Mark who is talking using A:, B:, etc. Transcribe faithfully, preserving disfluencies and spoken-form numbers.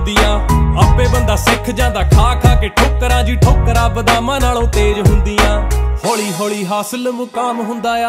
A: ਹੁੰਦੀਆਂ। ਆਪੇ ਬੰਦਾ ਸਿੱਖ ਜਾਂਦਾ ਖਾ ਖਾ ਕੇ ਠੋਕਰਾਂ ਜੀ, ਠੋਕਰਾਂ ਬਦਾਮਾਂ ਨਾਲੋਂ ਤੇਜ਼ ਹੁੰਦੀਆਂ। ਹੌਲੀ ਹੌਲੀ ਹਾਸਲ ਮੁਕਾਮ ਹੁੰਦਾ ਆ।